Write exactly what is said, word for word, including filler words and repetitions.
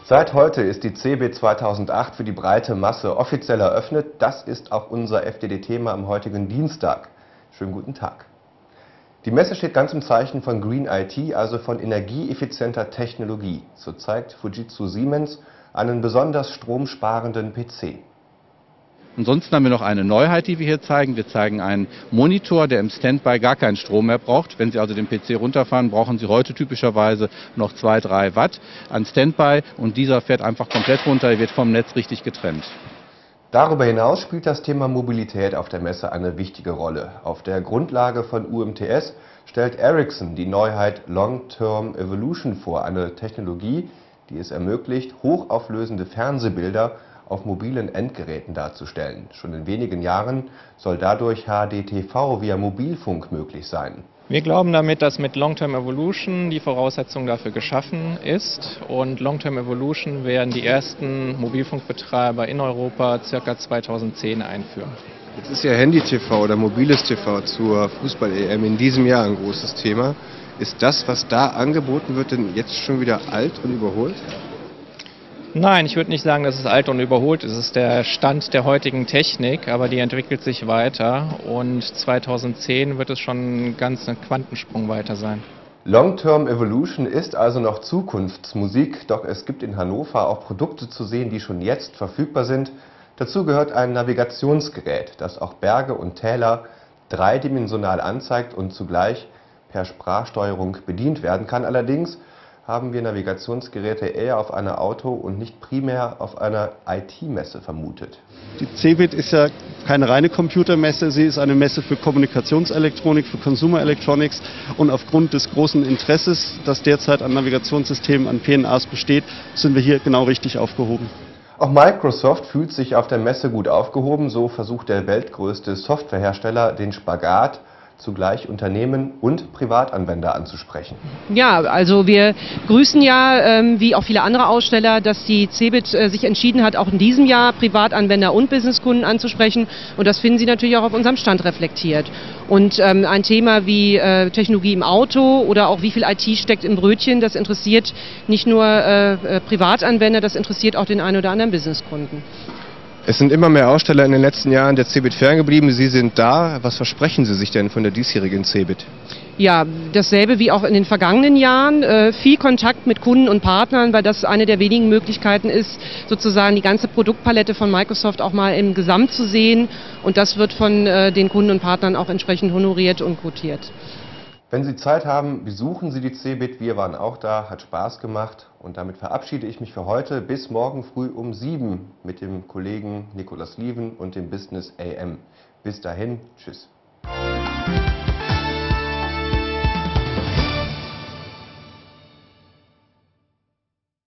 Seit heute ist die CeBIT zweitausendacht für die breite Masse offiziell eröffnet. Das ist auch unser F D D-Thema am heutigen Dienstag. Schönen guten Tag. Die Messe steht ganz im Zeichen von Green I T, also von energieeffizienter Technologie. So zeigt Fujitsu Siemens einen besonders stromsparenden P C. Ansonsten haben wir noch eine Neuheit, die wir hier zeigen. Wir zeigen einen Monitor, der im Standby gar keinen Strom mehr braucht. Wenn Sie also den P C runterfahren, brauchen Sie heute typischerweise noch zwei, drei Watt an Standby und dieser fährt einfach komplett runter, er wird vom Netz richtig getrennt. Darüber hinaus spielt das Thema Mobilität auf der Messe eine wichtige Rolle. Auf der Grundlage von U M T S stellt Ericsson die Neuheit Long-Term Evolution vor, eine Technologie, die es ermöglicht, hochauflösende Fernsehbilder auf mobilen Endgeräten darzustellen. Schon in wenigen Jahren soll dadurch H D T V via Mobilfunk möglich sein. Wir glauben damit, dass mit Long-Term Evolution die Voraussetzung dafür geschaffen ist. Und Long-Term Evolution werden die ersten Mobilfunkbetreiber in Europa ca. zweitausendzehn einführen. Jetzt ist ja Handy-T V oder mobiles T V zur Fußball-E M in diesem Jahr ein großes Thema. Ist das, was da angeboten wird, denn jetzt schon wieder alt und überholt? Nein, ich würde nicht sagen, dass es alt und überholt ist. Es ist der Stand der heutigen Technik, aber die entwickelt sich weiter und zweitausendzehn wird es schon ganz ein Quantensprung weiter sein. Long-Term Evolution ist also noch Zukunftsmusik, doch es gibt in Hannover auch Produkte zu sehen, die schon jetzt verfügbar sind. Dazu gehört ein Navigationsgerät, das auch Berge und Täler dreidimensional anzeigt und zugleich per Sprachsteuerung bedient werden kann. Allerdings haben wir Navigationsgeräte eher auf einer Auto- und nicht primär auf einer I T-Messe vermutet. Die CeBIT ist ja keine reine Computermesse, sie ist eine Messe für Kommunikationselektronik, für Consumer Electronics und aufgrund des großen Interesses, das derzeit an Navigationssystemen, an P N As besteht, sind wir hier genau richtig aufgehoben. Auch Microsoft fühlt sich auf der Messe gut aufgehoben, so versucht der weltgrößte Softwarehersteller den Spagat, zugleich Unternehmen und Privatanwender anzusprechen. Ja, also wir grüßen ja, ähm, wie auch viele andere Aussteller, dass die CeBIT äh, sich entschieden hat, auch in diesem Jahr Privatanwender und Businesskunden anzusprechen. Und das finden Sie natürlich auch auf unserem Stand reflektiert. Und ähm, ein Thema wie äh, Technologie im Auto oder auch wie viel I T steckt im Brötchen, das interessiert nicht nur äh, äh, Privatanwender, das interessiert auch den einen oder anderen Businesskunden. Es sind immer mehr Aussteller in den letzten Jahren der CeBIT ferngeblieben. Sie sind da. Was versprechen Sie sich denn von der diesjährigen CeBIT? Ja, dasselbe wie auch in den vergangenen Jahren. Äh, viel Kontakt mit Kunden und Partnern, weil das eine der wenigen Möglichkeiten ist, sozusagen die ganze Produktpalette von Microsoft auch mal im Gesamt zu sehen. Und das wird von äh, den Kunden und Partnern auch entsprechend honoriert und quotiert. Wenn Sie Zeit haben, besuchen Sie die CeBIT. Wir waren auch da, hat Spaß gemacht. Und damit verabschiede ich mich für heute. Bis morgen früh um sieben mit dem Kollegen Nikolaus Lieven und dem Business A M. Bis dahin, tschüss.